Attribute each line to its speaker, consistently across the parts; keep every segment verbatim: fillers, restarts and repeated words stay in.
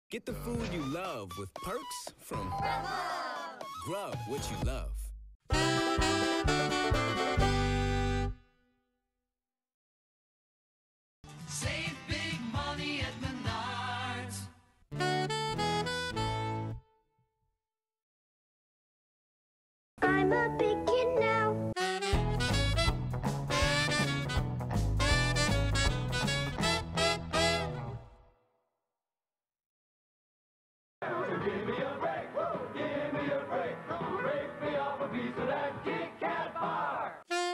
Speaker 1: Get the food you love with perks from Grubhub. Grub what you love.
Speaker 2: Save big money at Menards.
Speaker 3: I'm a big kid now.
Speaker 4: Give me a break, give me a break, break me off a piece of that kitkat bar.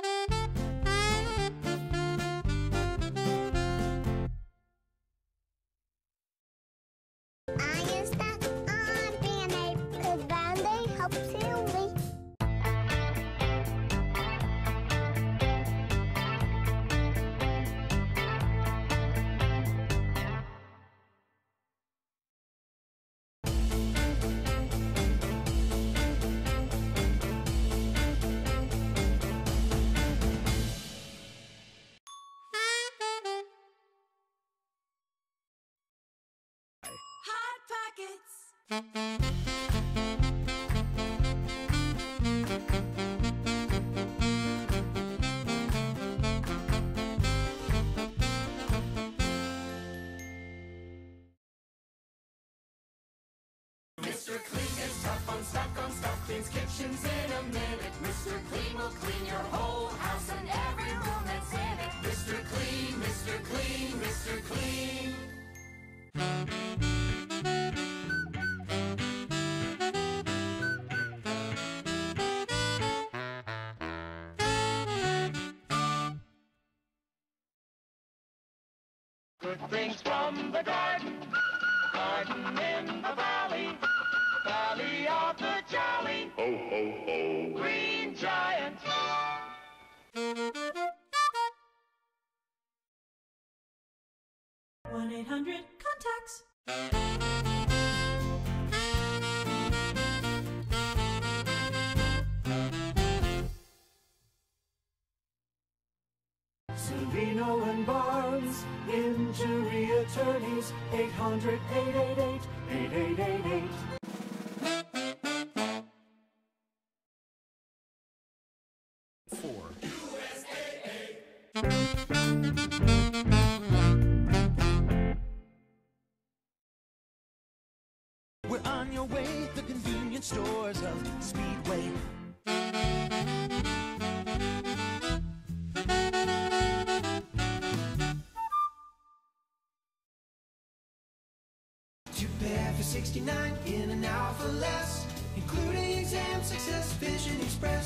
Speaker 3: I am stuck on Bandaid, cause Bandaid helps heal me.
Speaker 2: Hot Pockets.
Speaker 5: Mister Clean gets tough on stuck on stuff, cleans kitchens in a minute. Mister Clean will clean your whole house and every room that's in it. Mister Clean, Mister Clean, Mister Clean. Good things from the garden, garden in the valley, valley of the jolly, ho, ho, ho, green giant.
Speaker 2: one eight hundred contacts.
Speaker 4: Celino and Barnes, injury attorneys, eight hundred, eight eight eight, eight eight eight eight.
Speaker 1: Four.
Speaker 5: U S A A.
Speaker 6: We're on your way, the convenience stores of Speedway. Two pair for sixty-nine, in and out for less, including exam success, Vision Express.